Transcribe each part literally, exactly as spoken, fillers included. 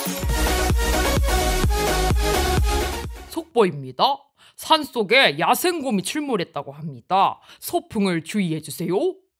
속보입니다. 산속에 야생곰이 출몰했다고 합니다. 소풍을 주의해주세요.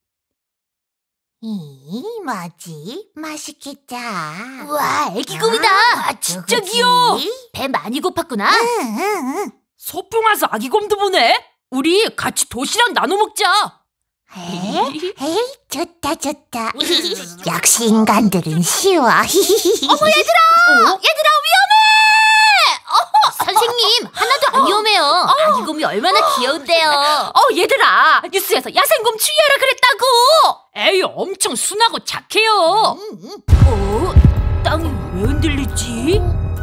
이 뭐지? 맛있겠다. 우와, 애기곰이다. 아, 진짜 누구지? 귀여워. 배 많이 고팠구나. 응, 응, 응. 소풍 와서 아기곰도 보네. 우리 같이 도시락 나눠 먹자. 에이, 에이, 좋다, 좋다. 역시 인간들은 쉬워. 어머, 얘들아! 어? 얘들아, 위험해! 어, 선생님, 하나도 안 위험해요. 아기곰이 얼마나 귀여운데요. 어, 얘들아, 뉴스에서 야생곰 주의하라 그랬다고. 에이, 엄청 순하고 착해요. 어? 땅이 왜 흔들리지?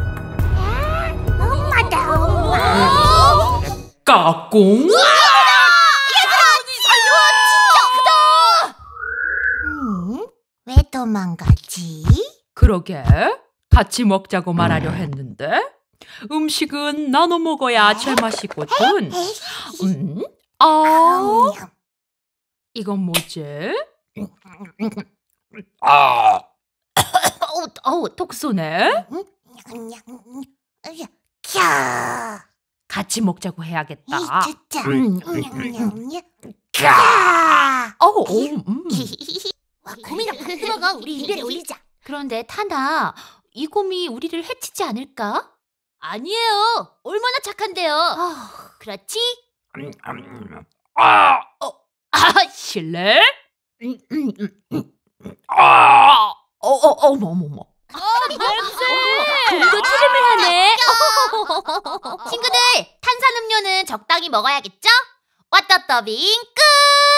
엄마다, 엄마. 까꿍? 음, 왜 도망가지? 그러게, 같이 먹자고 말하려 했는데 음식은 나눠 먹어야 제맛이거든. 음? 아, 이건 뭐지? 아, 어우, 어우, 톡 쏘네. 캬. 같이 먹자고 해야겠다. 이 진짜. 캬. 어우, 어우, 음. 와, 곰이랑 밥 들어가. 우리 이별에 올리자. 그런데 타나, 이 곰이 우리를 해치지 않을까? 아니에요. 얼마나 착한데요. 그렇지? 아, 어, 아, 실례? 아, 어, 어, 어머, 어머, 어머. 곰도 트림을 하네. 친구들, 탄산음료는 적당히 먹어야겠죠? 왓더 더빙 끝!